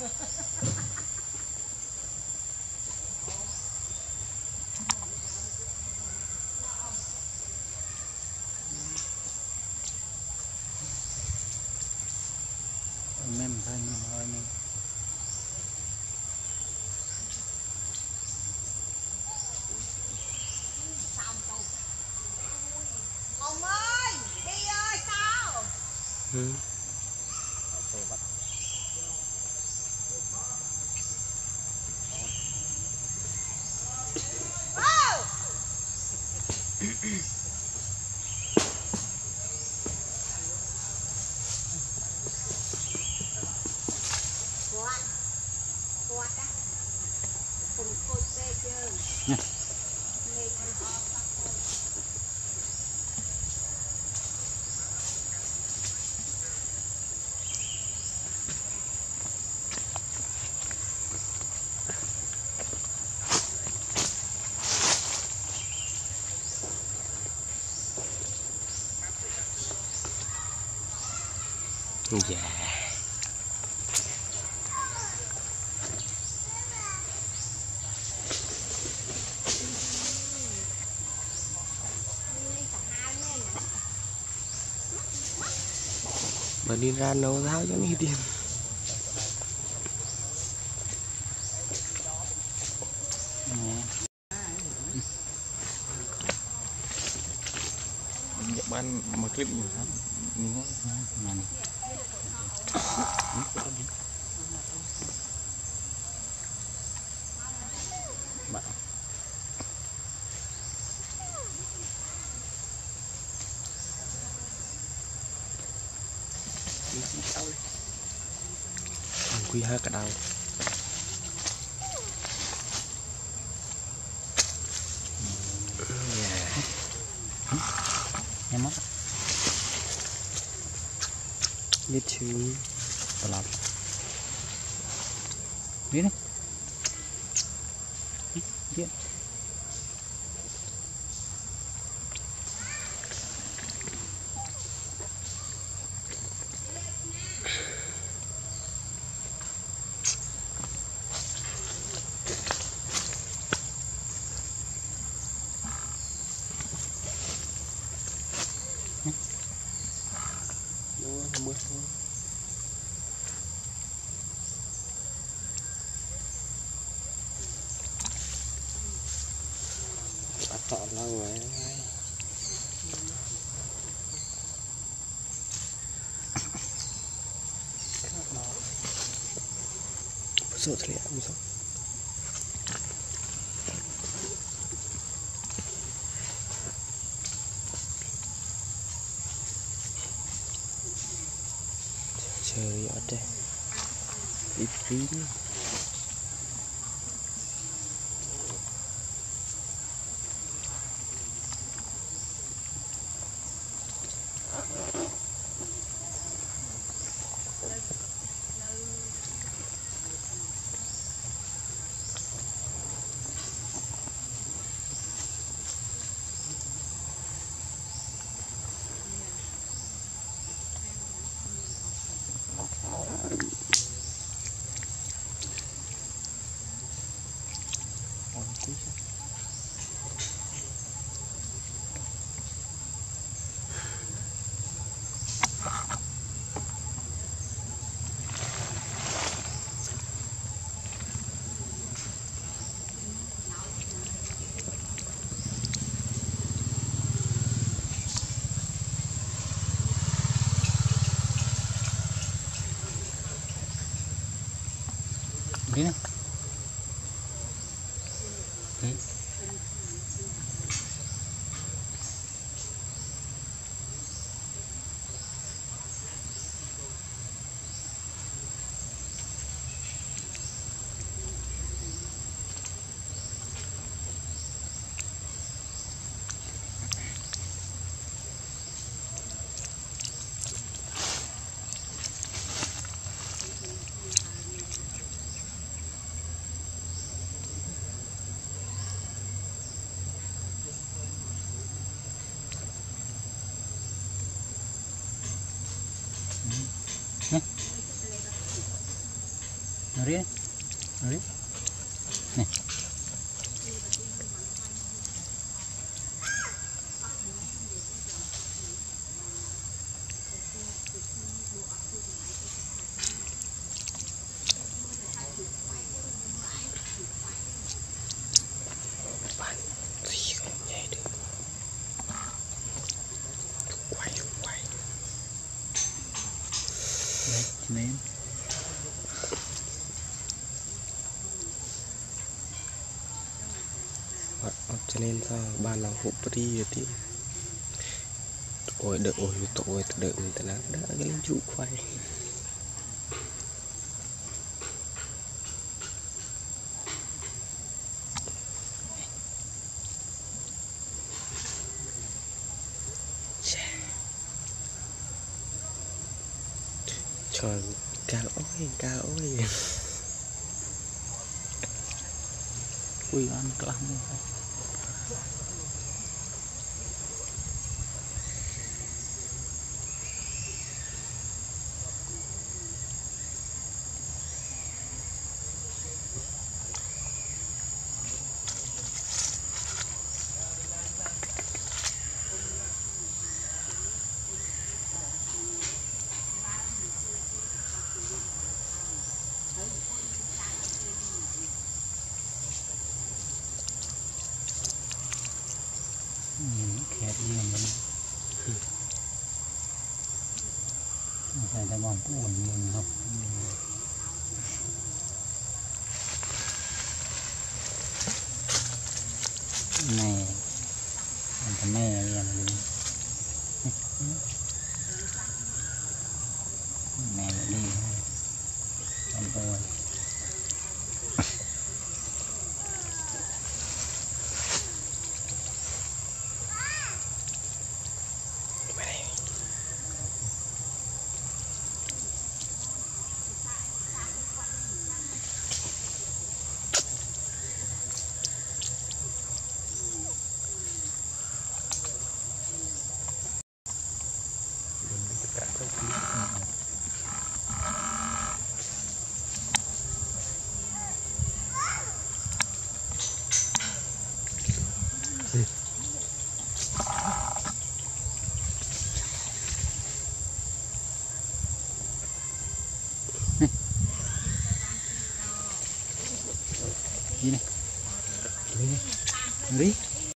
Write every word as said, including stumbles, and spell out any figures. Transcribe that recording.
Mềm thôi nhưng mà hơi mềm. Ông ơi, đi ơi sao? Ừ. Dạ. Mà đi ra nấu tháo cho nó đi. Dạ ban một clip gì hết. Bạn Quy hai cả đầu. Em mất. Biết chứ. Tao làm. Biết đi. Biết. Mưa bắt tọt lâu rồi sợ thật lẽ sợ chơi ở đây ít kín đi nào. Ừ. Nori Nori nè bạn gì không nhảy được quay quay đấy nên cho nên sao ban nào hụt đi rồi tí ôi đợi ôi tội đợi mình ta đã cái lên trụ quay trời cao ôi cao ôi ui ăn lắm nhìn khét gì mà nó phải ta bom cũng ổn nhìn không này anh ta mẹ liền đi mẹ lại đi con tôi gì này, đi đi, đi.